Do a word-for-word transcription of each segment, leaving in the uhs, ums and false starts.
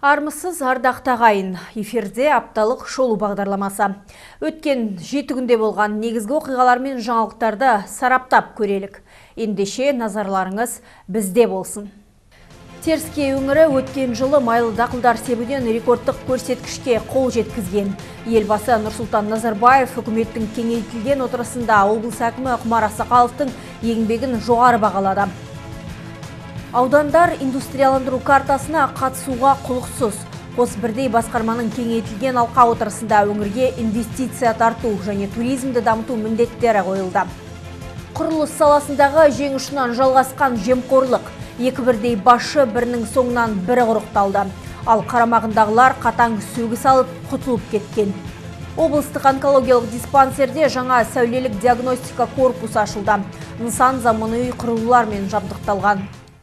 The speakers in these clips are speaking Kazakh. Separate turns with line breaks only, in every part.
Армысыз ардақты ағайын, эфирде апталық шолу бағдарламасы. Өткен жеті күнде болған негізгі оқиғалар мен жаңалықтарды сараптап көрелік. Ендеше назарларыңыз бізде болсын. Теріскей өңірі өткен жылы майлы дақылдар себуден рекордтық көрсеткішке қол жеткізген. Елбасы Нұрсұлтан Назарбаев үкіметтің кеңейтілген отырысында облыс әкімі Құмар Ақсақаловтың еңбегін жоғары бағалады. Аудандар индустрияландыру картасына қатысуға құлықсыз. Қос бірдей басқарманың кеңейтілген алқа отырысында өңірге инвестиция тарту және туризмді дамыту міндеттері қойылды. Құрылыс саласындағы жең ұшынан жалғасқан жемқорлық. Екі бірдей басшы бірінің соңынан бірі құрықталды. Ал қарамағындағылар қатаң сөгіс алып құтылып кеткен. Облыстық онкологиялық диспансерде жаңа сәулелік диагностика корпусы ашылды. Нысан заманауи құрылғылармен жабдықталған.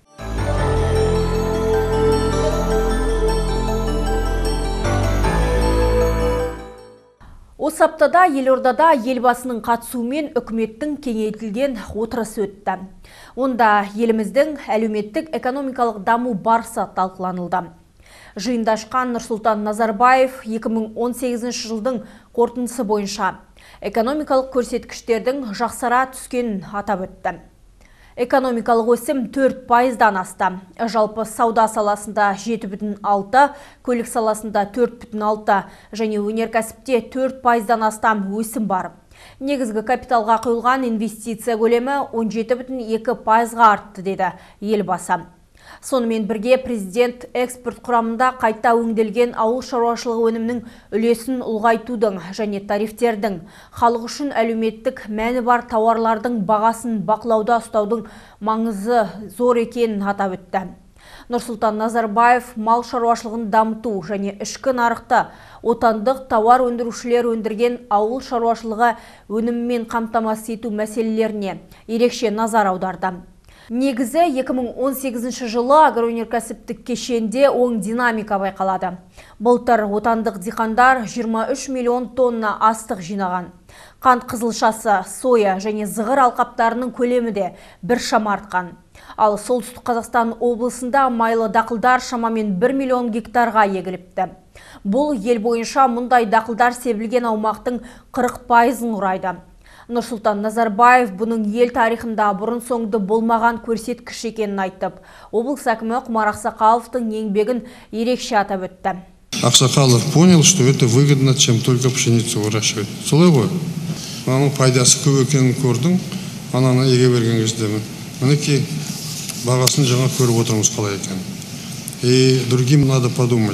Осы аптада елордада елбасының қатысуымен үкіметтің кеңейтілген отырысы өтті. Онда еліміздің әлеуметтік экономикалық даму барысы талқыланылды. Жиында ашқан Нұрсұлтан Назарбаев екі мың он сегізінші жылдың қорытындысы бойынша экономикалық көрсеткіштердің жақсара түскенін атап өтті. Экономикалық өсім төрт пайыздан асты. Жалпы сауда саласында жеті бүтін алты, көлік саласында төрт бүтін алты және өнеркәсіпте төрт пайыздан астам өсім бар. Негізгі капиталға құйылған инвестиция көлемі он жеті бүтін екі пайызға артты, деді елбасы. Сонымен бірге президент экспорт құрамында қайта өңделген ауыл шаруашылығы өнімнің үлесін ұлғайтудың және тарифтердің, халық үшін әлеуметтік мәні бар тауарлардың бағасын бақылауда ұстаудың маңызы зор екенін атап өтті. Нұрсұлтан Назарбаев мал шаруашылығын дамыту және ішкі нарықты отандық тауар өндірушілер өндірген ауыл шаруашылығы өніммен қамтамасыз ету мәселелеріне ерекше назар аударды. Негізі екі мың он сегізінші жылы агроөнеркәсіптік кешенде оң динамика байқалады. Былтыр отандық диқандар жиырма үш миллион тонна астық жинаған. Қант қызылшасы, соя және зығыр алқаптарының көлемі де біршама артқан. Ал солтүстік Қазақстан облысында майлы дақылдар шамамен бір миллион гектарға егіліпті. Бұл ел бойынша мұндай дақылдар себілген аумақтың қырық пайызын құрайды. Нұрсұлтан Назарбаев бұның ел тарихында бұрын соңды болмаған көрсеткіш екенін айтып, облыс әкімі Құмар Ақсақаловтың еңбегін ерекше атап өтті.
Ақсақалов понял, что это выгодно, чем только пшеницу выращивать. Солай ғой? Аның пайдасы көп екенін көрдің, ананы еге берген кезде. Мінекей бағасын жаңа көріп отырмыз қалай екен. И другим надо подумать.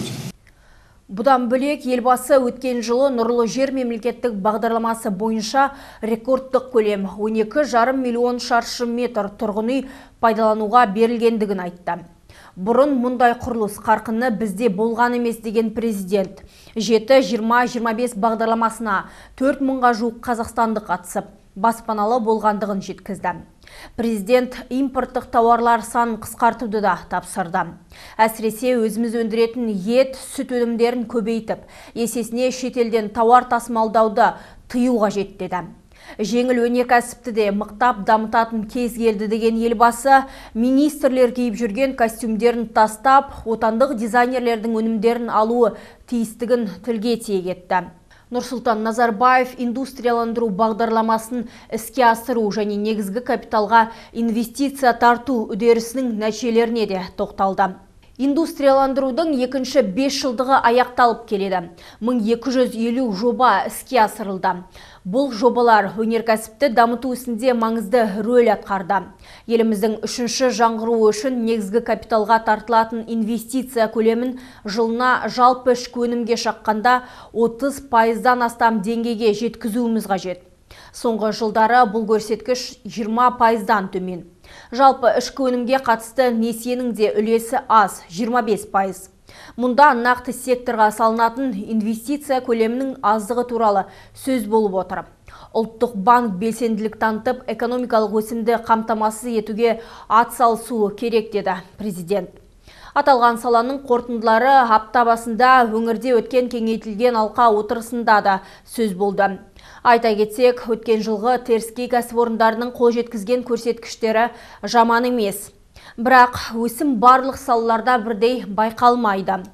Бұдан бөлек елбасы өткен жылы нұрлы жер мемлекеттік бағдарламасы бойынша рекордтық көлем он екі жарым миллион шаршы метр тұрғын үй пайдалануға берілгендігін айтты. Бұрын мұндай құрылыс қарқыны бізде болған емес деген президент жеті жиырма жиырма бес бағдарламасына төрт мыңға жуық қазақстандық қатысып, баспаналы болғандығын жеткізді. Президент импорттық тауарлар санын қысқартуды да тапсырды. Әсіресе өзіміз өндіретін ет, сүт өнімдерін көбейтіп, есесіне шетелден тауар тасымалдауды тыю қажет деді. Жеңіл өнеркәсіпті де мықтап дамытатын кез келді деген елбасы, министрлер киіп жүрген костюмдерін тастап, отандық дизайнерлердің өнімдерін алуы тиістігін тілге тиек етті. Нұрсұлтан Назарбаев индустрияландыру бағдарламасын іске асыру және негізгі капиталға инвестиция тарту үдерісінің нәтижелеріне де тоқталды. Индустрияландырудың екінші бес жылдығы аяқталып келеді. мың екі жүз елу жоба іске асырылды. Бұл жобалар өнеркәсіпті дамыту ісінде маңызды рөл атқарды. Еліміздің үшінші жаңғыруы үшін негізгі капиталға тартылатын инвестиция көлемін жылына жалпы ішкі өнімге шаққанда отыз пайыздан астам деңгейге жеткізуіміз қажет. Соңғы жылдары бұл көрсеткіш жиырма пайыздан төмен. Жалпы ішкі өнімге қатысты несиенің де үлесі аз, жиырма бес пайыз. Мұнда нақты секторға салынатын инвестиция көлемінің аздығы туралы сөз болып отыр. Ұлттық банк белсенділік танытып, экономикалық өсімді қамтамасыз етуге атсалысуы керек, деді президент. Аталған саланың қорытындылары апта басында өңірде өткен кеңейтілген алқа отырысында да сөз болды. Айта кетсек, өткен жылғы теріскей кәсіпорындарының қол жеткізген көрсеткіштері жаман емес. Бірақ өсім барлық салаларда бірдей байқалмайды.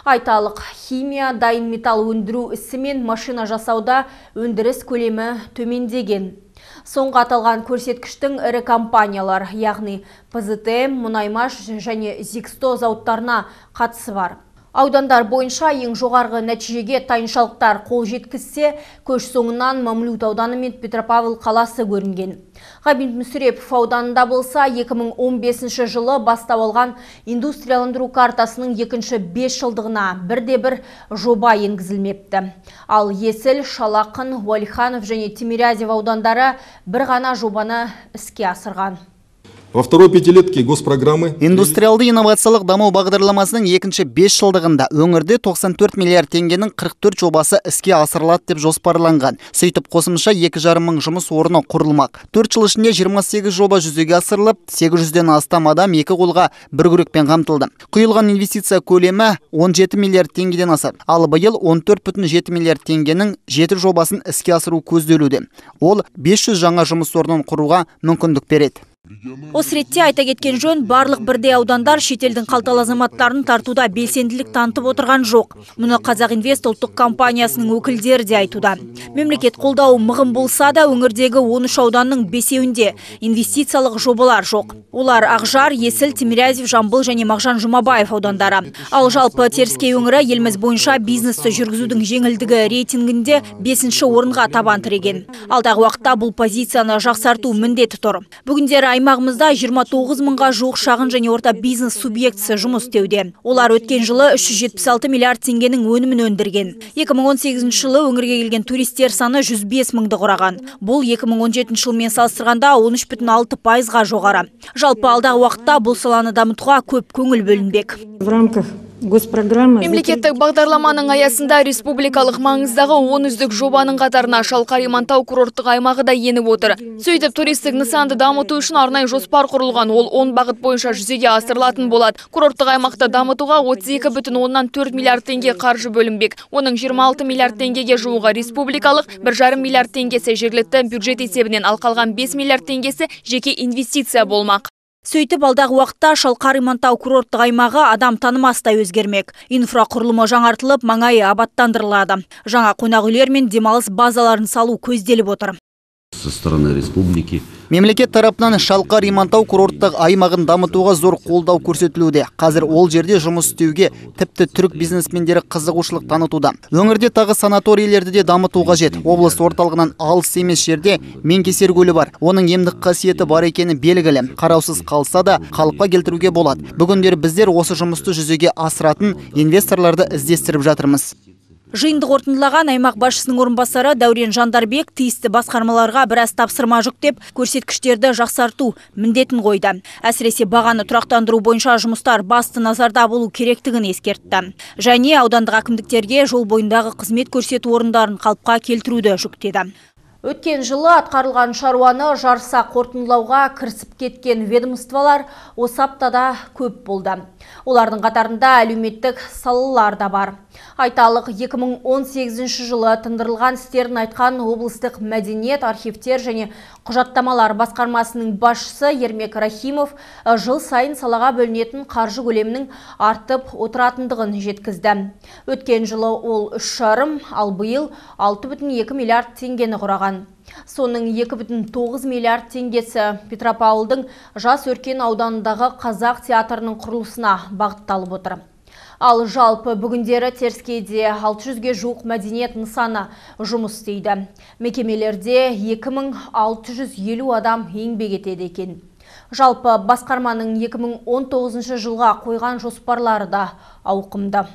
Айталық, химия, дайын металл өндіру ісі мен машина жасауда өндіріс көлемі төмендеген. Соңғы аталған көрсеткіштің ірі компаниялар, яғни Пэ Зэ Тэ, Мұнаймаш және Зиксто зауыттарына қатысы бар. Аудандар бойынша ең жоғарғы нәтижеге тайыншалықтар қол жеткізсе, көш соңынан Мамлют ауданы мен Петропавл қаласы көрінген. Ғабит Мүсірепов ауданында болса, екі мың он бесінші жылы бастап алған индустрияландыру картасының екінші бес жылдығына бірде-бір жоба енгізілмепті. Ал Есіл, Шалақын, Уалиханов және Тимирязев аудандары бір ғана жобаны іске асырған.
Во второй пятилетке госпрограммы
индустриалды инновациялық даму бағдарламасының екінші бес жылдығында өңірде тоқсан төрт миллиард теңгенің қырық төрт жобасы іске асырылады деп жоспарланған. Сөйтіп қосымша екі жарым мың жұмыс орны құрылмақ. төрт жыл ішінде жиырма сегіз жоба жүзеге асырылып, сегіз жүзден астам адам екі қолға бір күрекпен қамтылды. Құйылған инвестиция көлемі он жеті миллиард теңгеден асады. Ал биыл он төрт бүтін жеті миллиард теңгенің жеті жобасын іске асыру көзделуде. Ол бес жүз жаңа жұмыс орнын құруға мүмкіндік береді.
Осы ретте айта кеткен жөн, барлық бірдей аудандар шетелдің қалталы азаматтарын тартуда белсенділік танытып отырған жоқ. Мұны Қазақ Инвест ұлттық компаниясының өкілдері де айтуда. Мемлекет қолдауы мығым болса да, өңірдегі он үш ауданның бесеуінде инвестициялық жобалар жоқ. Олар Ақжар, Есіл, Тимирязев, Жамбыл және Мағжан Жұмабаев аудандары. Ал жалпы Теріскей өңірі еліміз бойынша бизнесті жүргізудің жеңілдігі рейтингінде бесінші орынға табан тіреген. Алдағы уақытта бұл позицияны жақсарту міндеті тұр. Бүгіндері аймағымызда жиырма тоғыз мыңға жуық шағын және орта бизнес субъектісі жұмыс істеуде. Олар өткен жылы үш жүз жетпіс алты миллиард теңгенің өнімін өндірген. екі мың он сегізінші жылы өңірге келген туристер саны жүз бес мыңды құраған. Бұл екі мың он жетінші жылмен салыстырғанда он үш бүтін алты пайызға жоғары. Жалпы алдағы уақытта бұл саланы дамытуға көп көңіл бөлінбек.
В рамках госпрограммы
мемлекеттік бағдарламаның аясында республикалық маңыздағы он үздік жобаның қатарына Шалқар Имантау курорттық аймағы да еніп отыр. Сөйтіп туристік нысанды дамыту үшін арнайы жоспар құрылған, ол он бағыт бойынша жүзеге асырылатын болады. Курорттық аймақты дамытуға отыз екі бүтін оннан төрт миллиард теңге қаржы бөлінбек. Оның жиырма алты миллиард теңгеге жуығы республикалық, бір жарым миллиард теңгесі жергілікті бюджет есебінен, ал қалған бес миллиард теңгесі жеке инвестиция болмақ.
Сөйтіп алдағы уақытта Шалқар Имантау курорттық аймағы адам танымастай өзгермек. Инфрақұрылымы жаңартылып, маңайы абаттандырылады. Жаңа қонақ үйлер мен демалыс базаларын салу көзделіп отыр.
Со стороны республики
Мемлекет тарапынан Шалқар Имантау курорттық аймағын дамытуға зор қолдау көрсетілуде. Қазір ол жерде жұмыс істеуге тіпті түрік бизнесмендері қызығушылық танытуда. Өңірде тағы санаторийлерді де дамыту қажет. Облыс орталығынан алыс емес жерде Менкесер көлі бар. Оның емдік қасиеті бар екені белгілі. Қараусыз қалса да қалыпқа келтіруге болады. Бүгіндері біздер осы жұмысты жүзеге асыратын инвесторларды іздестіріп жатырмыз.
Жиынды қорытындылаған аймақ басшысының орынбасары Дәурен Жандарбек тиісті басқармаларға біраз тапсырма жүктеп, көрсеткіштерді жақсарту міндетін қойды. Әсіресе бағаны тұрақтандыру бойынша жұмыстар басты назарда болу керектігін ескертті. Және аудандық әкімдіктерге жол бойындағы қызмет көрсету орындарын қалыпқа келтіруді жүктеді.
Өткен жылы атқарылған шаруаны жарыса қорытындылауға кірісіп кеткен ведомстволар осы аптада көп болды. Олардың қатарында әлеуметтік салалар да бар. Айталық, екі мың он сегізінші жылы тындырылған істерін айтқан облыстық мәдениет, архивтер және құжаттамалар басқармасының басшысы Ермек Рахимов жыл сайын салаға бөлінетін қаржы көлемінің артып отыратындығын жеткізді. Өткен жылы ол үш жарым, ал биыл алты бүтін екі миллиард теңгені құраған. Соның екі бүтін тоғыз миллиард теңгесі Петропавлдың Жас өркен ауданындағы қазақ театрының құрылысына бағытталып отыр. Ал жалпы бүгіндері Теріскейде алты жүзге жуық мәдениет нысаны жұмыс істейді. Мекемелерде екі мың алты жүз елу адам еңбек етеді екен. Жалпы басқарманың екі мың он тоғызыншы жылға қойған жоспарлары да ауқымды.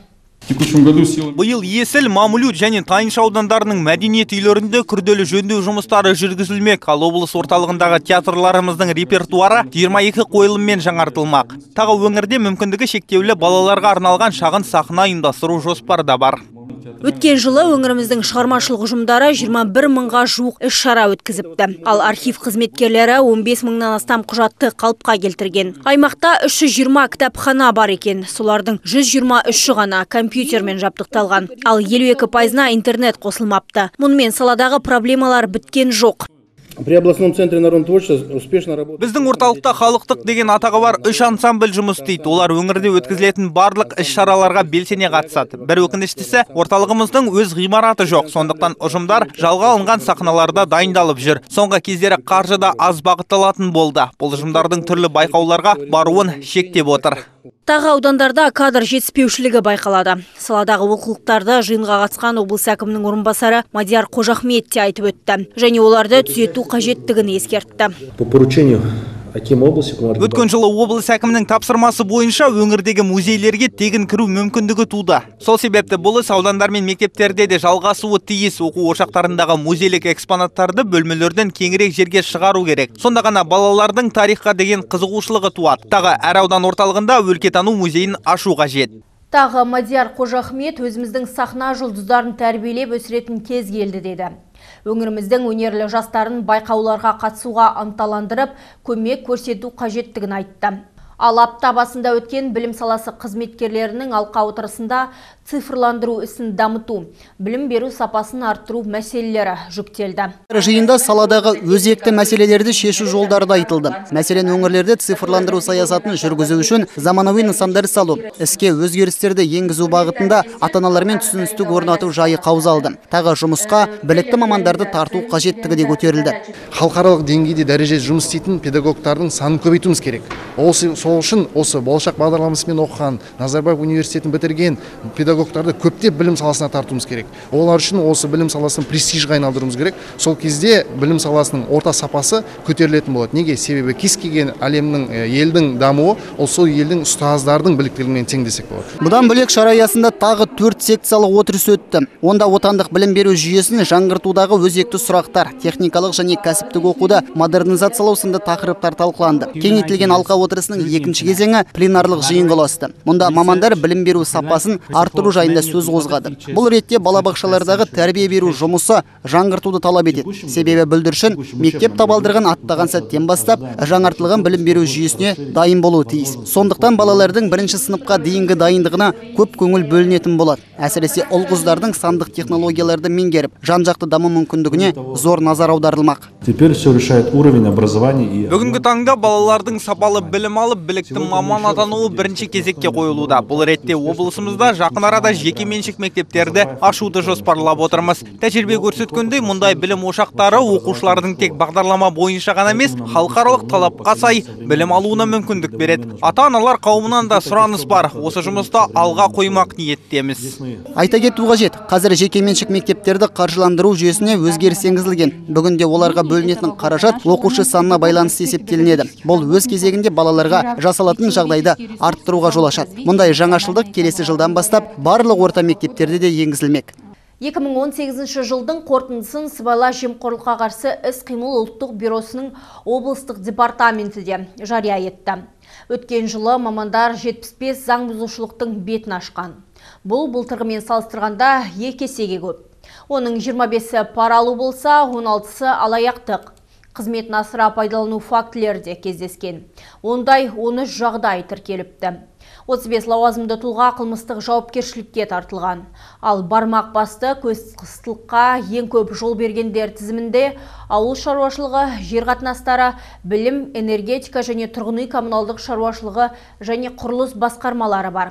Биыл Есіл, Мамлют және Тайынша аудандарының мәдениет үйлерінде күрделі жөндеу жұмыстары жүргізілмек. Ал облыс орталығындағы театрларымыздың репертуары жиырма екі қойылыммен жаңартылмақ. Тағы өңірде мүмкіндігі шектеулі балаларға арналған шағын сахна ұйымдастыру жоспары да бар.
Өткен жылы өңіріміздің шығармашылық ұжымдары жиырма бір мыңға жуық іс-шара өткізіпті. Ал архив қызметкерлері он бес мыңнан астам құжатты қалыпқа келтірген. Аймақта үш жүз жиырма кітапхана бар екен. Солардың жүз жиырма үші ғана компьютермен жабдықталған. Ал елу екі пайызына интернет қосылмапты. Мұнымен саладағы проблемалар біткен жоқ.
При областном центре народного творчества успешно работает.
Біздің орталықта халықтық деген атағы бар үш ансамбль жұмыс істейді. Олар өңірде өткізілетін барлық іс-шараларға белсене қатысады. Бір өкініштісі, орталығымыздың өз ғимараты жоқ. Сондықтан ұжымдар жалға алынған сахналарда дайындалып жүр. Соңғы кездері қаржы да аз бағытталатын болды. Бұл ұжымдардың түрлі байқауларға баруын шектеп отыр.
Тағы аудандарда кадр жетіспеушілігі байқалады. Саладағы олқылықтарды жиынға қатысқан облыс әкімінің орынбасары Мадияр Қожахмет те айтып өтті. Және оларды түзету қажеттігін ескертті.
По поручению
Өткен жылы облыс әкімінің тапсырмасы бойынша өңірдегі музейлерге тегін кіру мүмкіндігі туды. Сол себепті бұл іс аудандар мен мектептерде де жалғасуы тиіс. Оқу ошақтарындағы музейлік экспонаттарды бөлмелерден кеңірек жерге шығару керек. Сонда ғана балалардың тарихқа деген қызығушылығы туады. Тағы әр аудан орталығында өлкетану музейін ашу қажет.
Тағы Мадияр Қожахмет өзіміздің сахна жұлдыздарын тәрбиелеп өсіретін кез келді деді. Өңіріміздің өнерлі жастарын байқауларға қатысуға ынталандырып, көмек көрсету қажеттігін айтты. Ал апта басында өткен білім саласы қызметкерлерінің алқа отырысында цифрландыру ісін дамыту, білім беру сапасын арттыру мәселелері жүктелді.
Жиында саладағы өзекті мәселелерді шешу жолдары да айтылды. Мәселен, өңірлерде цифрландыру саясатын жүргізу үшін заманауи нысандар салу, іске өзгерістерді енгізу бағытында ата-аналармен түсіністік орнату жайы қаузалды. Тағы жұмысқа білікті мамандарды тарту қажеттігі де көтерілді.
Халықаралық деңгейде дәрежеде жұмыс істейтін педагогтардың санын көбейтуіміз керек. Сол үшін осы болашақ бағдарламасымен оқыған, Назарбаев университетін бітірген педагогтарды көптеп білім саласына тартуымыз керек. Олар үшін осы білім саласын престижге айналдыруымыз керек. Сол кезде білім саласының орта сапасы көтерілетін болады. Неге? Себебі кез келген әлемнің елдің дамуы ол сол елдің ұстаздардың біліктілігімен тең десек болады.
Бұдан бөлек шара аясында тағы төрт секциялық отырыс өтті. Онда отандық білім беру жүйесін жаңғыртудағы өзекті сұрақтар, техникалық және кәсіптік оқуда модернизациялау сынды тақырыптар талқыланды. Кеңейтілген алқа отырысының екінші кезеңі пленарлық жиынға ұласты. Мұнда мамандар білім беру сапасын арттыру жайында сөз қозғады. Бұл ретте балабақшалардағы тәрбие беру жұмысы жаңғыртуды талап етеді. Себебі бүлдіршін мектеп табалдырған аттаған сәттен бастап жаңартылған білім беру жүйесіне дайын болуы тиіс. Сондықтан балалардың бірінші сыныпқа дейінгі дайындығына көп көңіл бөлінетін болады. Әсіресе ұл-қыздардың сандық технологияларды меңгеріп, жан-жақты даму мүмкіндігіне зор назар аударылмақ.
Теперь все решает уровень образования и
Бүгінгі таңда балалардың сапалы білім алып, білікті маман атануы бірінші кезекке қойылуда. Бұл ретте облысымызда жақын арада жеке меншік мектептерді ашуды жоспарлап отырмыз. Тәжірибе көрсеткендей, мұндай білім ошақтары оқушылардың тек бағдарлама бойынша ғана емес, халықаралық талапқа сай білім алуына мүмкіндік береді. Ата-аналар қауымынан да сұраныс бар. Осы жұмыста алға қоймақ ниеттеміз.
Айта кету қажет, қазір жеке меншік мектептерді қаржыландыру жүйесіне өзгеріс енгізілген. Бүгінде оларға бөлінетін қаражат оқушы санына байланысты есептелінеді. Бұл өз кезегінде балаларға жасалатын жағдайды арттыруға жол ашады. Мұндай жаңашылдық келесі жылдан бастап барлық орта мектептерде де енгізілмек.
екі мың он сегізінші жылдың қорытындысын сыбайлас жемқорлыққа қарсы іс-қимыл ұлттық бюросының облыстық департаменті де жария етті. Өткен жылы мамандар жетпіс бес заң бұзушылықтың бетін ашқан. Бұл былтырғымен салыстырғанда екі есеге көп. Оның жиырма бесі пара алу болса, он алтысы алаяқтық. Қызметін асыра пайдалану фактілері де кездескен. Ондай он үш жағдай тіркеліпті. отыз бес лауазымды тұлға қылмыстық жауапкершілікке тартылған. Ал бармақ басты көз қыстылыққа ең көп жол бергендер тізімінде ауыл шаруашылығы, жер қатынастары, білім, энергетика және тұрғын үй коммуналдық шаруашылығы және құрылыс басқармалары бар.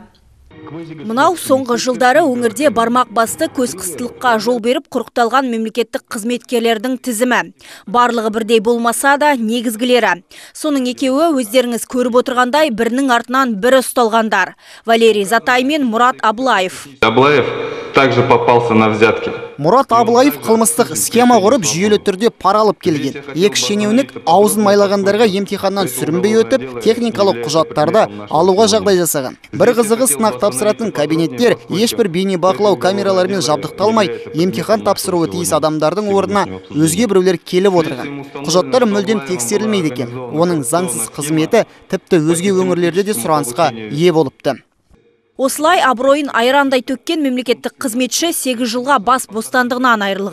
Мынау соңғы жылдары өңірде бармақ басты көз қыстылыққа жол беріп құрықталған мемлекеттік қызметкерлердің тізімі. Барлығы бірдей болмаса да негізгілері. Соның екеуі өздеріңіз көріп отырғандай бірінің артынан бірі ұсталғандар. Валерий Затай мен Мұрат Аблаев.
Аблаев также попался на взятки.
Мұрат Аблаев қылмыстық схема құрып жүйелі түрде пара алып келген. Екі шенеунік аузын майлағандарға емтиханнан сүрінбей өтіп, техникалық құжаттарды алуға жағдай жасаған. Бір қызығы, сынақ тапсыратын кабинеттер ешбір бейне бақылау камераларымен жабдықталмай, емтихан тапсыруы тиіс адамдардың орнына өзге біреулер келіп отырған. Құжаттар мүлдем тексерілмейді екен. Оның заңсыз қызметі тіпті өзге өңірлерде де сұранысқа ие болыпты.
Осылай абыройын айрандай төккен мемлекеттік қызметші сегіз жылға бас бостандығынан айырылған.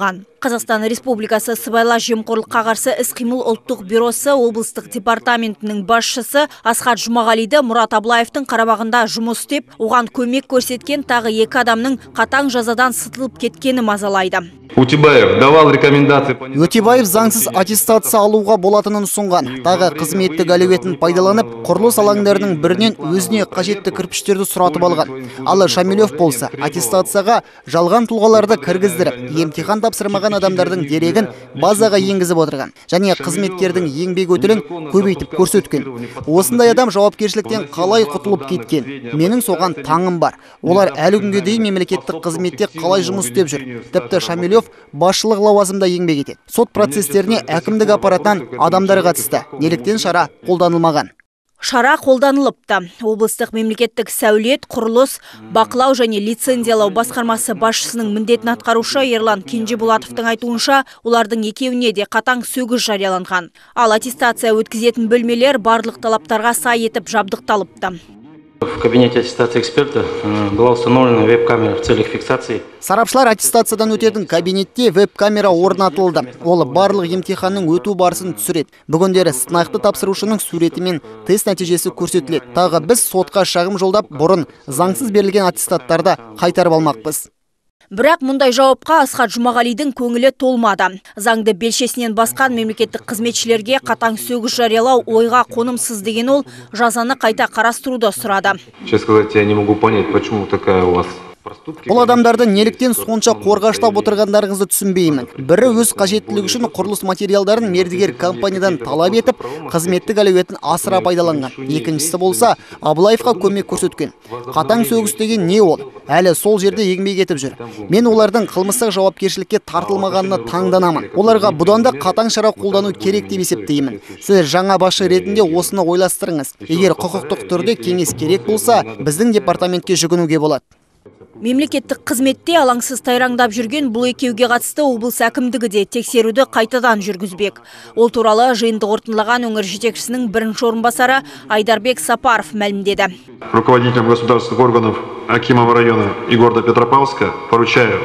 Қазақстан Республикасы сыбайлас жемқорлыққа қарсы іс-қимыл ұлттық бюросы облыстық департаментінің басшысы Асхат Жұмағалиді Мұрат Аблаевтың қарамағында жұмыс істеп, оған көмек көрсеткен тағы екі адамның қатаң жазадан сытылып кеткені мазалайды.
Утебаев давал рекомендации.
Өтебаев заңсыз аттестация алуға болатынын ұсынған. Тағы қызметтік әлеуетін пайдаланып, құрылыс алаңдарының бірінен өзіне қажетті кірпіштерді сұратып алған. Ал Шамилев болса, аттестацияға жалған тұлғаларды кіргіздіріп, емтихан тапсырмаған адамдардың дерегін базаға енгізіп отырған. Және қызметкердің еңбек өтілін көбейтіп көрсеткен. Осындай адам жауапкершіліктен қалай құтылып кеткен? Менің соған таңым бар. Олар әлі күнге дейін мемлекеттік қызметте қалай жұмыс істеп жүр? Тіпті Шамилев басшылық лауазымда еңбек етеді. Сот процестеріне әкімдік аппаратынан адамдар қатысты. Неліктен шара қолданылмаған?
Шара қолданылыпты. Облыстық мемлекеттік сәулет, құрылыс, бақылау және лицензиялау басқармасы басшысының міндетін атқарушы Ерлан Кенжеболатовтың айтуынша, олардың екеуіне де қатаң сөгіс жарияланған. Ал аттестация өткізетін бөлмелер барлық талаптарға сай етіп жабдықталыпты.
В кабинете аттестации эксперта была установлена веб-камера в целях фиксации.
Сарапшылар аттестациядан өтетін кабинетте веб-камера орнатылды. Ол барлық емтиханның өту барысын түсіреді. Бүгіндері сынақты тапсырушының суреті мен тест нәтижесі көрсетіледі. Тағы біз сотқа шағым жолдап, бұрын заңсыз берілген аттестаттарды қайтарып алмақпыз.
Бірақ мұндай жауапқа Асхат Жұмағалидің көңілі толмады. Заңды белшесінен басқан мемлекеттік қызметшілерге қатаң сөгіс жариялау ойға қонымсыз деген ол жазаны қайта қарастыруды сұрады.
Честно сказать, я не могу понять, почему такая у вас.
Бұл адамдарды неліктен сонша қорғаштап отырғандарыңызды түсінбеймін. Бірі өз қажеттілігі үшін құрылыс материалдарын мердігер компаниядан талап етіп, қызметтік әлеуетін асыра пайдаланған. Екіншісі болса, Аблаевқа көмек көрсеткен. Қатаң сөгіс деген не ол? Әлі сол жерде еңбек етіп жүр. Мен олардың қылмыстық жауапкершілікке тартылмағанына таңданамын. Оларға бұдан да қатаң шара қолдану керек деп есептеймін. Сіз жаңа басшы ретінде осыны ойластырыңыз. Егер құқықтық түрде кеңес керек болса, біздің департаментке жүгінуге болады.
Мемлекеттік қызметте алаңсыз тайраңдап жүрген бұл екеуге қатысты облыс әкімдігі де тексеруді қайтадан жүргізбек. Ол туралы жиынды қорытындылаған өңір жетекшісінің бірінші орынбасары Айдарбек Сапаров мәлімдеді.
Руководителям государственных органов Акимова района и города Петропавловска поручаю.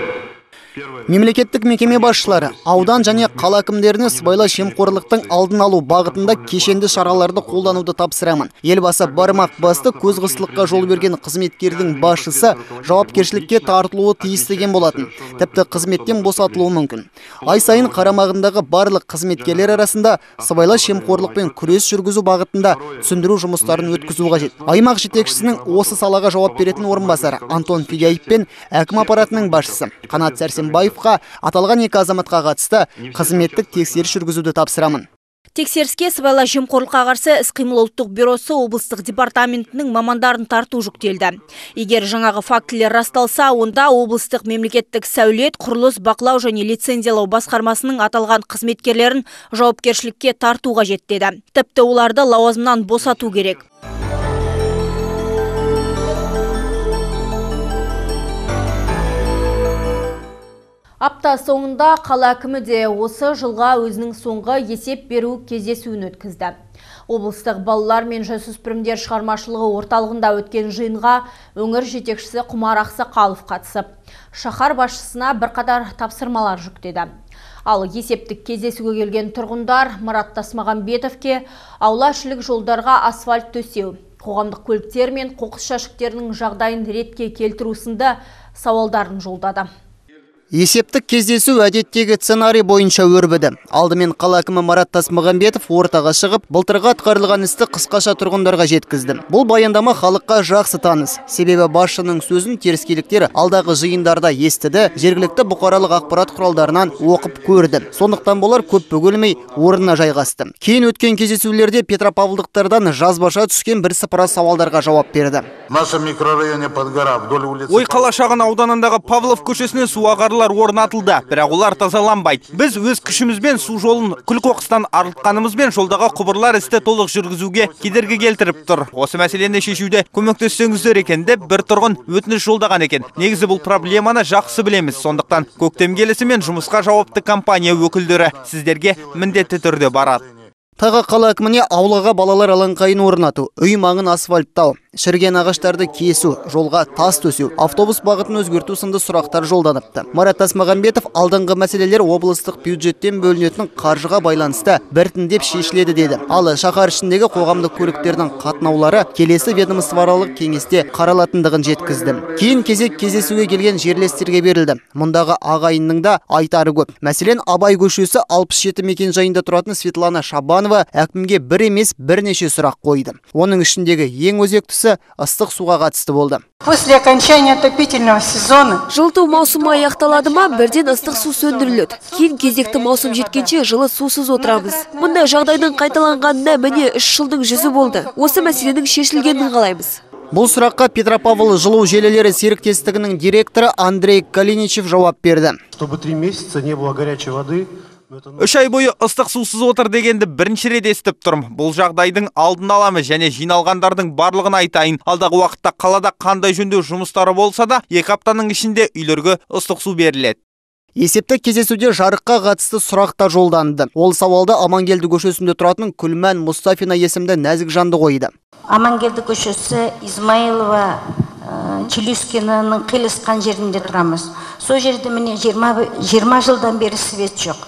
Мемлекеттік мекеме басшылары аудан және қала әкімдеріне сыбайлас жемқорлықтың алдын алу бағытында кешенді шараларды қолдануды тапсырамын. Елбасы бармақ басты көз қыстылыққа жол берген қызметкердің басшысы жауапкершілікке тартылуы тиіс деген болатын. Тіпті қызметтен босатылуы мүмкін. Ай сайын қарамағындағы барлық қызметкерлер арасында сыбайлас жемқорлықпен күрес жүргізу бағытында түсіндіру жұмыстарын өткізу қажет. Аймақ жетекшісінің осы салаға жауап беретін орынбасары Антон Фигяев пен әкім аппаратының басшысы Қанат Сәрсенбаевқа аталған екі азаматқа қатысты қызметтік тексеріс жүргізуді тапсырамын.
Тексеріске сыбайлас жемқорлыққа қарсы іс-қимыл ұлттық бюросы облыстық департаментінің мамандарын тарту жүктелді. Егер жаңағы фактілер расталса, онда облыстық мемлекеттік сәулет, құрылыс, бақылау және лицензиялау басқармасының аталған қызметкерлерін жауапкершілікке тарту қажет деді. Тіпті оларды лауазымнан босату керек.
Апта соңында қала әкімі де осы жылға өзінің соңғы есеп беру кездесуін өткізді. Облыстық балалар мен жасөспірімдер шығармашылығы орталығында өткен жиынға өңір жетекшісі Құмар Ақсақалов қатысып, шаһар басшысына бірқатар тапсырмалар жүктеді. Ал есептік кездесуге келген тұрғындар Мұрат Тасмағамбетовке аула-ішілік жолдарға асфальт төсеу, қоғамдық көліктер мен қоқыс жәшіктерінің жағдайын ретке келтіру сынды сауалдарын жолдады.
Есептік кездесу әдеттегі сценарий бойынша өрбіді. Алдымен қала әкімі Мұрат Тасмағамбетов ортаға шығып, былтырғы атқарылған істі қысқаша тұрғындарға жеткізді. Бұл баяндама халыққа жақсы таныс. Себебі басшының сөзін теріскейліктер алдағы жиындарда естіді, жергілікті бұқаралық ақпарат құралдарынан оқып көрді. Сондықтан болар көп бөгелмей орнына жайғасты. Кейін өткен кездесулерде петропавлдықтардан жазбаша түскен бір сыпыра сауалдарға жауап берді.
Ой қала шағын ауданындағы Павлов көшесіне су ағарлар орнатылды, бірақ олар тазаланбайды. Біз өз күшімізбен су жолын күл-қоқыстан арылтқанымызбен жолдағы құбырлар істі толық жүргізуге кедергі келтіріп тұр. Осы мәселені шешуде көмектессеңіздер екен деп бір тұрғын өтініш жолдаған екен. Негізі бұл проблеманы жақсы білеміз. Сондықтан көктем келісімен жұмысқа жауапты компания өкілдері сіздерге міндетті түрде барады.
Тағы қала әкіміне аулаға балалар алаңқайын орнату, үй маңын асфальттау, Шірген ағаштарды кесу, жолға тас төсеу, автобус бағытын өзгерту сынды сұрақтар жолданыпты. Марат Тасмағамбетов алдыңғы мәселелер облыстық бюджеттен бөлінетін қаржыға байланысты біртіндеп шешіледі деді. Ал шаһар ішіндегі қоғамдық көліктердің қатынаулары келесі ведомствоаралық кеңесте қаралатындығын жеткізді. Кейін кезек кездесуге келген жерлестерге берілді. Мұндағы ағайынның да айтары көп. Мәселен, Абай көшесі алпыс жеті мекен жайында тұратын Светлана Шабанова әкімге бір емес бірнеше сұрақ қойды. Оның ішіндегі ең өзектісі ыстық суға қатысты болды.
После окончания отопительного сезона
жылыту маусымы аяқталады ма, бірден ыстық су сөндіріледі. Кейін кезекті маусым жеткенше жылы сусыз отырамыз. Мұндай жағдайдың қайталанғанына міне үш жылдың жүзі болды. Осы мәселенің шешілгенін қалаймыз.
Бұл сұраққа Петропавл жылу желілері серіктестігінің директоры Андрей Калиничев жауап берді.
Чтобы три месяца не было горячей воды.
Үш ай бойы ыстық сусыз отыр дегенді бірінші рет естіп тұрмын. Бұл жағдайдың алдын аламыз және жиналғандардың барлығын айтайын. Алдағы уақытта қалада қандай жөндеу жұмыстары болса да, екі аптаның ішінде үйлерге ыстық су беріледі.
Есепті кездесуде жарыққа қатысты сұрақта жолданды. Ол сауалды Амангелді көшесінде тұратын Күлмән Мұстафина есімді нәзік жанды қойды.
Амангелді көшесі Измайлова Челюскинаның қиылысқан жерінде тұрамыз. Сол жерде міне жиырма жылдан бері свет жоқ.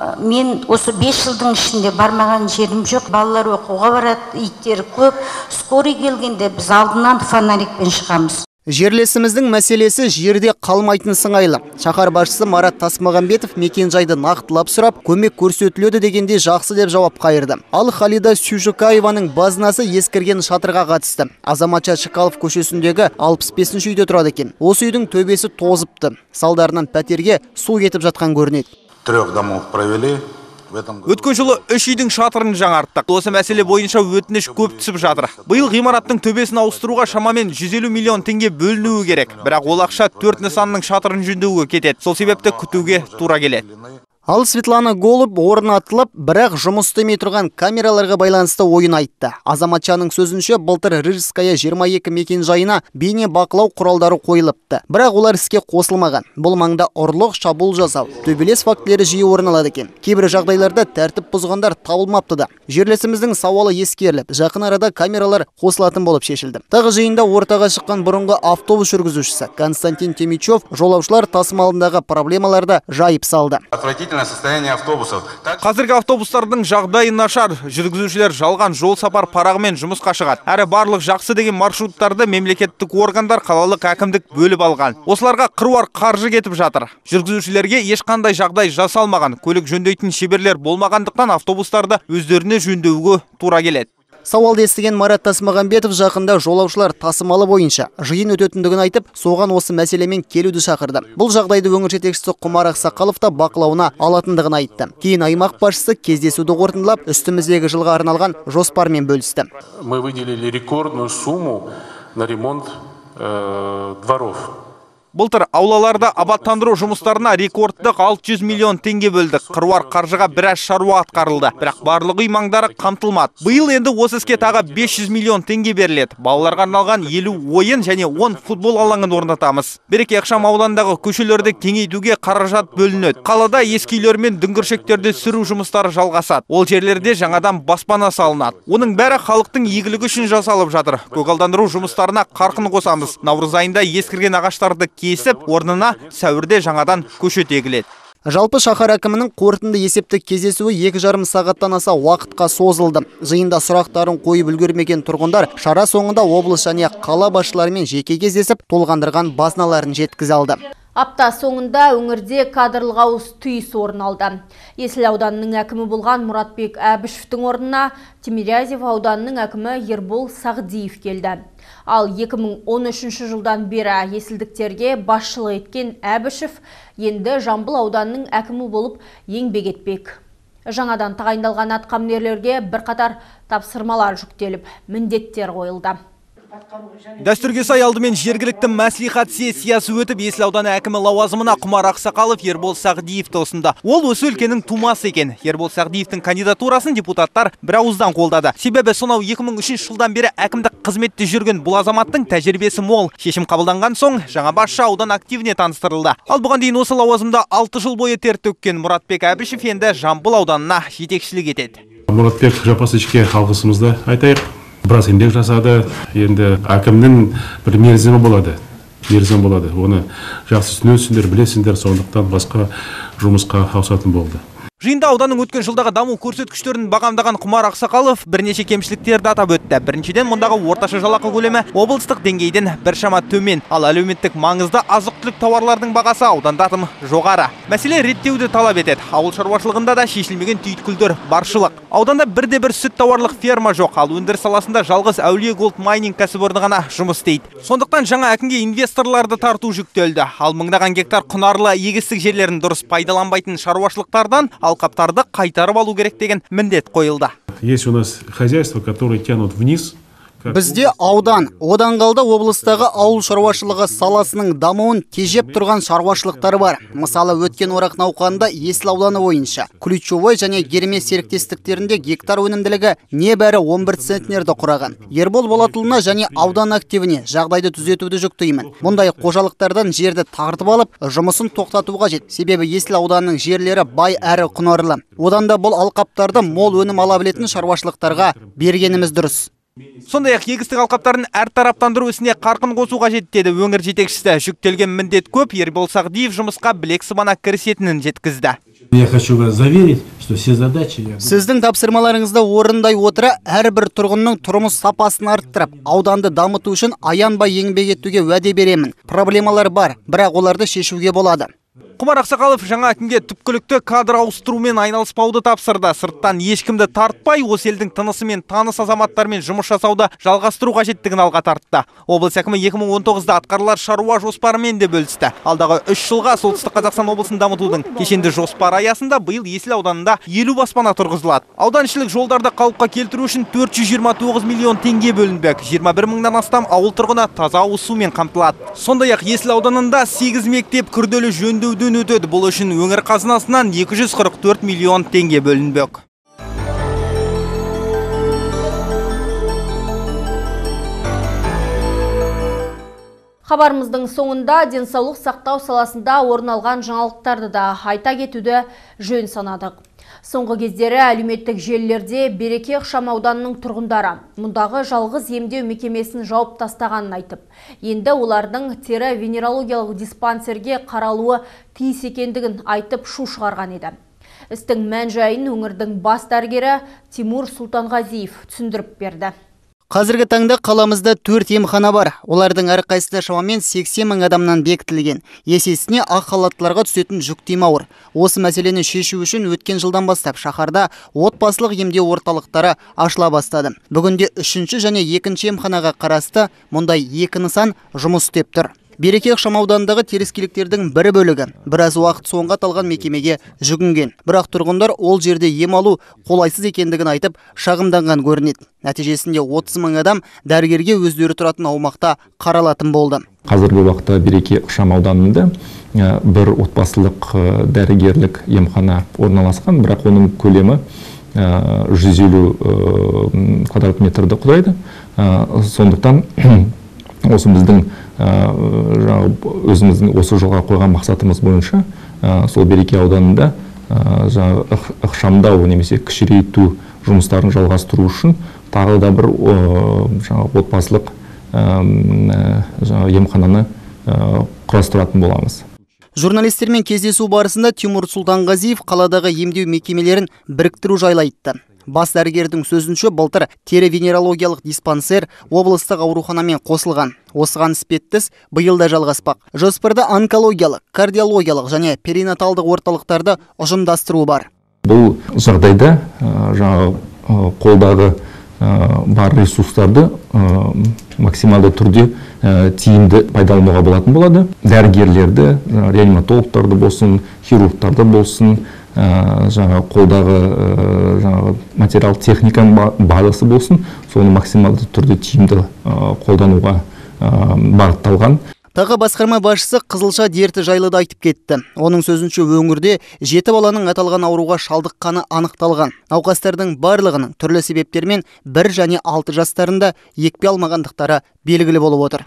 Мен осы бес жылдың ішінде бармаған жерім жоқ. Балалар оқуға барады, иттер көп. Скорый келгенде біз алдынан фонарикпен шығамыз.
Жерлесіміздің мәселесі жерде қалмайтын сыңайлы. Шаһар басшысы Марат Тасмағамбетов мекен жайды нақтылап сұрап, көмек көрсетіледі дегенде жақсы деп жауап қайырды. Ал Халида Сюжукаеваның базынасы ескірген шатырға қатысты. Азаматша Шықалов көшесіндегі алпыс бесінші үйде тұрады екен. Осы үйдің төбесі тозыпты. Салдарынан пәтерге су кетіп жатқан көрінеді.
Трех домов провели.
Өткен жылы үш үйдің шатырын жаңарттық. Осы мәселе бойынша өтініш көп түсіп жатыр. Биыл ғимараттың төбесін ауыстыруға шамамен жүз елу миллион теңге бөлінуі керек. Бірақ ол ақша төрт нысанның шатырын жөндеуге кетеді. Сол себепті күтуге тура келеді.
Ал Светлана Голуб орнатылып, бірақ жұмыс істемей тұрған камераларға байланысты ойын айтты. Азаматшаның сөзінше былтыр Рижская жиырма екі мекен жайына бейне бақылау құралдары қойылыпты. Бірақ олар іске қосылмаған. Бұл маңда ұрлық, шабуыл жасау, төбелес фактілері жиі орын алады екен. Кейбір жағдайларда тәртіп бұзғандар табылмапты да. Жерлесіміздің сауалы ескеріліп, жақын арада камералар қосылатын болып шешілді. Тағы жиында ортаға шыққан бұрынғы автобус жүргізушісі Константин Темичев жолаушылар тасымалындағы проблемаларды жайып салды.
Состояние автобусов.
Қазіргі автобустардың жағдайы нашар. Жүргізушілер жалған жол сапар парағымен жұмысқа шығады. Әрі барлық жақсы деген маршруттарды мемлекеттік органдар, қалалық әкімдік бөліп алған. Осыларға қыруар қаржы кетіп жатыр. Жүргізушілерге ешқандай жағдай жасалмаған. Көлік жөндейтін шеберлер болмағандықтан автобустарды өздеріне жөндеуге тура келеді.
Сауалды естіген Марат Тасмағамбетов жақында жолаушылар тасымалы бойынша жиын өтетіндігін айтып, соған осы мәселемен келуді шақырды. Бұл жағдайды өңір жетекшісі Құмар Ақсақалов та бақылауына алатындығын айтты. Кейін аймақ басшысы кездесуді қорытындылап, үстіміздегі жылға арналған жоспармен бөлісті.
Мы выделили рекордную сумму на ремонт э, дворов.
Былтыр аулаларда абаттандыру жұмыстарына рекордтық алты жүз миллион теңге бөлдік. Қыруар қаржыға біраз шаруа атқарылды. Бірақ барлық үй маңдары қамтылмады. Биыл енді осы іске тағы бес жүз миллион теңге беріледі. Балаларға арналған елу ойын және он футбол алаңын орнатамыз. Береке ықшам аудандағы көшелерді кеңейтуге қаражат бөлінеді. Қалада ескі үйлер мен дүңгіршектерді сүру жұмыстары жалғасады. Ол жерлерде жаңадан баспана салынады. Оның бәрі халықтың игілігі үшін жасалып жатыр. Көгалдандыру жұмыстарына қарқын қосамыз. Наурыз айында ескірген ағаштарды кесіп, орнына сәуірде жаңадан көшет егіледі.
Жалпы шаһар әкімінің қорытынды есептік кездесуі екі жарым сағаттан аса уақытқа созылды. Жиында сұрақтарын қойып үлгермеген тұрғындар шара соңында облыс және қала басшыларымен жеке кездесіп, толғандырған базыналарын жеткізе алды.
Апта соңында өңірде кадрлық ауыс түйіс орын алды. Есіл ауданының әкімі болған Мұратбек Әбішевтің орнына Тимирязев ауданының әкімі Ербол Сағдиев келді. Ал екі мың он үшінші жылдан бері есілдіктерге басшылық еткен Әбішев енді Жамбыл ауданының әкімі болып еңбек етпек. Жаңадан тағайындалған атқамінерлерге бірқатар тапсырмалар жүктеліп, міндеттер қойылды.
Дәстүрге сай алдымен жергілікті мәслихат сессиясы өтіп, Есіл ауданы әкімі лауазымына Құмар Ақсақалов Ербол Сағдиевті ұсынды. Ол осы өлкенің тумасы екен. Ербол Сағдиевтің кандидатурасын депутаттар бір ауыздан қолдады. Себебі сонау екі мың үшінші жылдан бері әкімдік қызметте жүрген бұл азаматтың тәжірибесі мол. Шешім қабылданған соң жаңа басшы аудан активіне таныстырылды. Ал бұған дейін осы лауазымда алты жыл бойы тер төккен Мұратбек Әбішев енді Жамбыл ауданына жетекшілік етеді.
Мұратбек жапасычке алғысымызды айтайық.
Біраз еңбек жасады. Енді әкімнің бір мерзімі болады. Мерзім болады. Оны жақсы түсінесіңдер, білесіңдер, сондықтан басқа жұмысқа ауысатын болды.
Жиында ауданның өткен жылдағы даму көрсеткіштерін бағамдаған Құмар Ақсақалов бірнеше кемшіліктерді атап өтті. Біріншіден, мұндағы орташа жалақы көлемі облыстық деңгейден біршама төмен, ал әлеуметтік маңызды азық-түлік тауарлардың бағасы ауданда тым жоғары. Мәселе реттеуді талап етеді. Ауыл шаруашылығында да шешілмеген түйткілдер баршылық. Ауданда бірде бір сүт тауарлық ферма жоқ, ал өндіріс саласында жалғыз Әулие Голд майнинг кәсіпорны ғана жұмыс істейді. Сондықтан жаңа әкімге инвесторларды тарту жүктелді. Ал мыңдаған гектар құнарлы егістік жерлерін дұрыс пайдаланбайтын шаруашылықтардан алқаптарды қайтарып алу керек деген міндет қойылды.
Есть у нас хозяйства, которые тянут вниз.
Бізде аудан, одан қалды облыстағы ауыл шаруашылығы саласының дамуын тежеп тұрған шаруашылықтары бар. Мысалы, өткен орақ науқанында Есіл ауданы бойынша Ключевой және Гермес серіктестіктерінде гектар өнімділігі небәрі он бір центнерді құраған. Ербол Болатұлына және аудан активіне жағдайды түзетуді жүктеймін. Мұндай қожалықтардан жерді тартып алып, жұмысын тоқтату қажет. Себебі Есіл ауданының жерлері бай әрі құнарлы. Одан да бұл алқаптарды мол өнім ала білетін шаруашылықтарға бергеніміз дұрыс.
Сондай-ақ егістік алқаптарын әртараптандыру ісіне қарқын қосу қажет деді өңір жетекшісі. Жүктелген міндет көп, Ербол Сағдиев жұмысқа білек сыбана кірісетінін жеткізді.
Я хочу вас заверить, что все задачи...
Сіздің тапсырмаларыңызды орындай отыра, әрбір тұрғынның тұрмыс сапасын арттырып, ауданды дамыту үшін аянбай еңбек етуге уәде беремін. Проблемалар бар, бірақ оларды шешуге болады.
Құмар Ақсақалов жаңа әкімге түпкілікті кадр ауыстырумен айналыспауды тапсырды. Сырттан ешкімді тартпай, осы елдің тынысымен таныс азаматтармен жұмыс жасауды жалғастыру қажеттігін алға тартты. Облыс әкімі екі мың он тоғызда атқарылар шаруа жоспарымен де бөлісті. Алдағы үш жылға Солтүстік Қазақстан облысын дамытудың кешенді жоспар аясында биыл Есіл ауданында елу баспана тұрғызылады. Ауданшілік жолдарды қалыпқа келтіру үшін төрт жүз жиырма тоғыз миллион теңге бөлінбек. жиырма бір мыңнан астам ауыл тұрғыны таза ауыз сумен қамтылады. Сондай-ақ Есіл ауданында сегіз мектеп күрделі жөндеуден өтеді. Бұл үшін өңір қазынасынан екі жүз қырық төрт миллион теңге бөлінбек.
Хабарымыздың соңында денсаулық сақтау саласында орын алған жаңалықтарды да айта кетуді жөн санадық. Соңғы кездері әлеуметтік желілерде Береке ықшам ауданының тұрғындары мұндағы жалғыз емдеу мекемесін жауып тастағанын айтып, енді олардың тері венерологиялық диспансерге қаралуы тиіс екендігін айтып шу шығарған еді. Істің мән-жайын өңірдің бас дәрігері Тимур Сұлтанғазиев түсіндіріп берді.
Қазіргі таңда қаламызда төрт емхана бар. Олардың әрқайсысы шамамен сексен мың адамнан бекітілген. Есесіне ақ халаттыларға түсетін жүктеме ауыр. Осы мәселені шешу үшін өткен жылдан бастап шаһарда отбасылық емдеу орталықтары ашыла бастады. Бүгінде үшінші және екінші емханаға қарасты мұндай екі нысан жұмыс істеп тұр. Береке ықшам ауданындағы теріскейліктердің бір бөлігі біраз уақыт соңға талған мекемеге жүгінген. Бірақ тұрғындар ол жерде ем алу қолайсыз екендігін айтып шағымданған көрінеді. Нәтижесінде отыз мың адам дәрігерге өздері тұратын аумақта қаралатын болды.
Қазіргі уақытта Береке ықшам ауданында бір отбасылық дәрігерлік емхана орналасқан, бірақ оның көлемі жүз елу квадрат метрді құрайды. Сондықтан осы біздің өзіміздің осы жылға қойған мақсатымыз бойынша сол Береке ауданында ықшамдау немесе кішірейту жұмыстарын жалғастыру үшін тағы да бір отбасылық емхананы құрастыратын боламыз.
Журналистермен кездесу барысында Тимур Сұлтанғазиев қаладағы емдеу мекемелерін біріктіру жайлы айтты. Бас дәрігердің сөзінше былтыр тері венерологиялық диспансер облыстық ауруханамен қосылған. Осыған іспеттіс биыл да жалғаспақ. Жоспарда онкологиялық, кардиологиялық және перинаталдық орталықтарды ұжымдастыру бар.
Бұл жағдайда жаңағы қолдағы бар ресурстарды максималды түрде тиімді пайдалануға болатын болады. Дәрігерлерді, реаниматологтарды болсын, хирургтарды болсын, жаңа қолдағы материал техниканың базасы болсын, соны максималды түрде тиімді қолдануға бағытталған.
Тағы басқарма басшысы қызылша дерті жайлы да айтып кетті. Оның сөзінше өңірде жеті баланың аталған ауруға шалдыққаны анықталған. Науқастардың барлығының түрлі себептермен бір және алты жастарында екпе алмағандықтары белгілі болып отыр.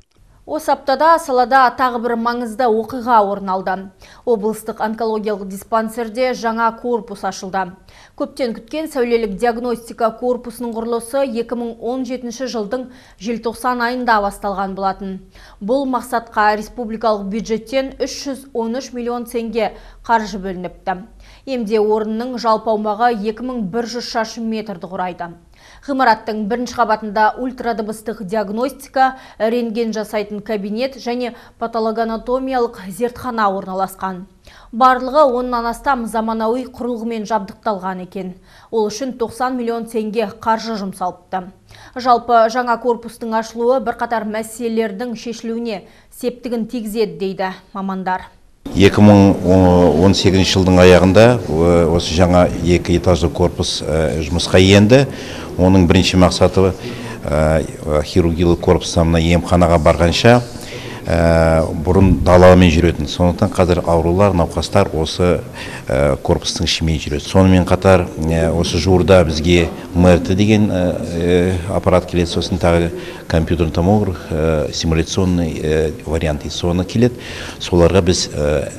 Осы аптада салада тағы бір маңызды оқиға орын алды. Облыстық онкологиялық диспансерде жаңа корпус ашылды. Көптен күткен сәулелік диагностика корпусының құрылысы екі мың он жетінші жылдың желтоқсан айында басталған болатын. Бұл мақсатқа республикалық бюджеттен үш жүз он үш миллион теңге қаржы бөлініпті. Емде орынның жалпы аумағы екі мың бір жүз шаршы метрді құрайды. Ғимараттың бірінші қабатында ультрадыбыстық диагностика, рентген жасайтын кабинет және патологоанатомиялық зертхана орналасқан. Барлығы оннан астам заманауи құрылғымен жабдықталған екен. Ол үшін тоқсан миллион теңге қаржы жұмсалыпты. Жалпы жаңа корпустың ашылуы бірқатар мәселелердің шешілуіне септігін тигізеді дейді мамандар.
екі мың он сегізінші жылдың аяғында осы жаңа екі этажды корпус жұмысқа енді. Оның бірінші мақсаты хирургиялық корпуста мына емханаға барғанша бұрын даламен жүретін. Сондықтан қазір аурулар, науқастар осы корпустың ішімен жүреді. Сонымен қатар осы жуырда бізге эм эр тэ деген аппарат келеді, сосын тағы компьютерный томограф, симуляционный варианты соны келеді. Соларға біз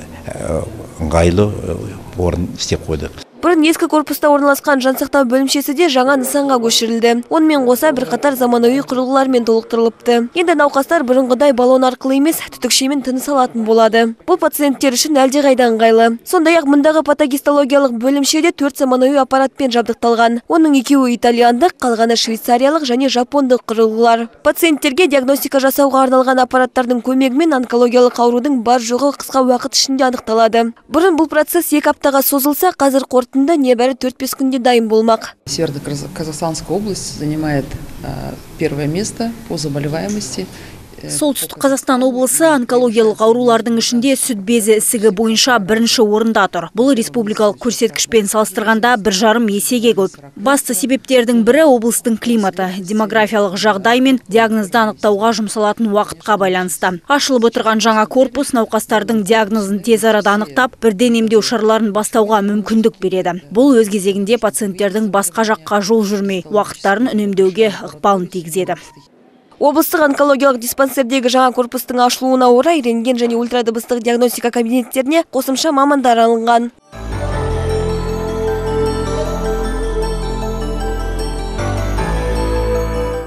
ыңғайлы орын істеп қойдық.
Бұрын ескі корпуста орналасқан жансақтау бөлімшесі де жаңа нысанға көшірілді. Онымен қоса бірқатар заманауи құрылғылармен толықтырылыпты. Енді науқастар бұрынғыдай баллон арқылы емес, түтікшемен тыныс алатын болады. Бұл пациенттер үшін әлдеқайда ыңғайлы. Сондай-ақ мұндағы патогистологиялық бөлімшеде төрт заманауи аппаратпен жабдықталған. Оның екеуі итальяндық, қалғаны швейцариялық және жапондық құрылғылар. Пациенттерге диагностика жасауға арналған аппараттардың көмегімен онкологиялық аурудың бар жоғы қысқа уақыт ішінде анықталады. Бұрын бұл процесс екі аптаға созылса, қазір қорытынды небәрі төрт-бес күнде дайын болмақ.
Северо-Казахстанская область занимает первое место по заболеваемости.
Солтүстік Қазақстан облысы онкологиялық аурулардың ішінде сүт безі ісігі бойынша бірінші орында тұр. Бұл республикалық көрсеткішпен салыстырғанда бір жарым есеге көп. Басты себептердің бірі облыстың климаты, демографиялық жағдай мен диагнозды анықтауға жұмсалатын уақытқа байланысты. Ашылып отырған жаңа корпус науқастардың диагнозын тез арада анықтап, бірден емдеу шараларын бастауға мүмкіндік береді. Бұл өз кезегінде пациенттердің басқа жаққа жол жүрмей, уақыттарын үнемдеуге ықпалын тигізеді.
Облыстық онкологиялық диспансердегі жаңа корпустың ашылуына орай рентген және ультрадыбыстық диагностика кабинеттеріне қосымша мамандар алынған.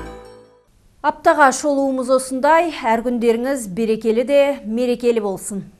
Аптаға шолуымыз осындай, әр күндеріңіз берекелі де мерекелі болсын.